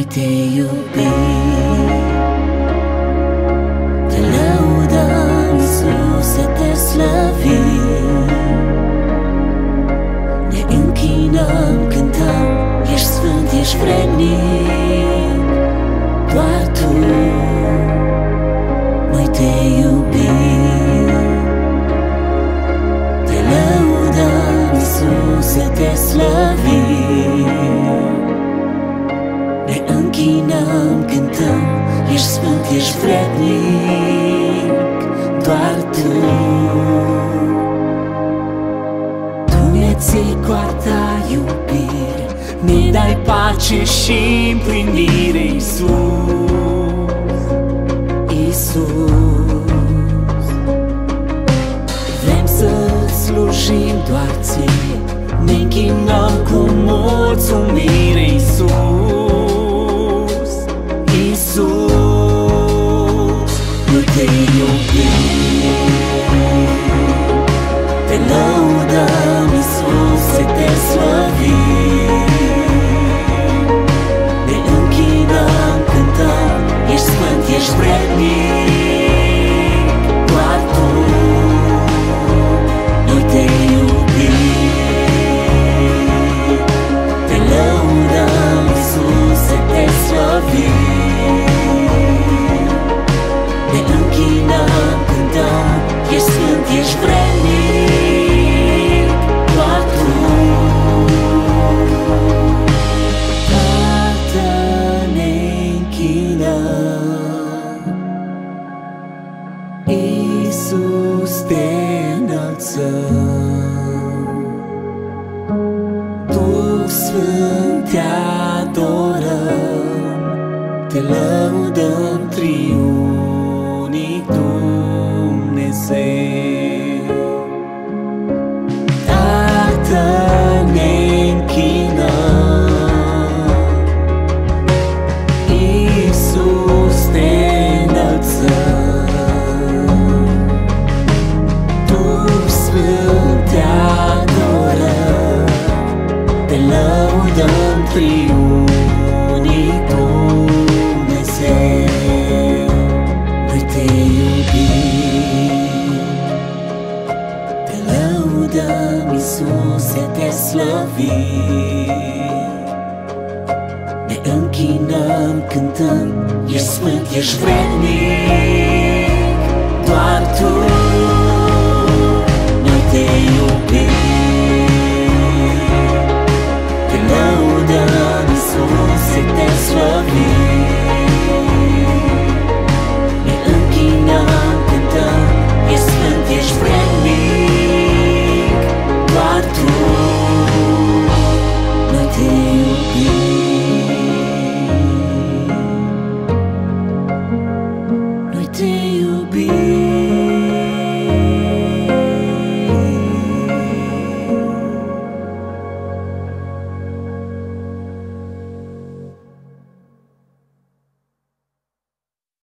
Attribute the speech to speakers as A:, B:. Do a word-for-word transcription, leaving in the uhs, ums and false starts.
A: te iubim, te lăudăm, Iisuse, te slăvim, ne închinăm, cântăm, ești sfânt, ești vrednic, doar Tu, noi te iubim, te lăudăm, Iisuse, te slăvim, ne închinăm, cântăm, ești sfânt, ești vrednic, doar Tu. Tu ne ții cu a Ta iubire, ne dai pace și împlinire, Iisus, Iisus. Vrem să-ți slujim doar Ție, ne închinăm cu mulțumire, Iisus, Iisus. Noi te iubim, te lăudăm, Iisuse, te slăvim, ne închinăm, cântăm, ești sfânt, ești vrednic, doar Tu. Noi te iubim, te lăudăm, Iisuse, te slăvim, ne închinăm, cântăm, ești sfânt, ești vrednic, doar Tu. Tată, ne închinăm, Iisus, te înălțăm, Duh Sfânt, te adorăm, te lăudăm, triunic Dumnezeu. Tată, ne închinăm, Iisus, te înălțăm, Duh Sfânt, te adorăm, te lăudăm, triunic Dumnezeu. Noi te iubim, te lăudăm, Iisuse, te slăvim, ne închinăm, cântăm, ești sfânt, ești vrednic, doar Tu.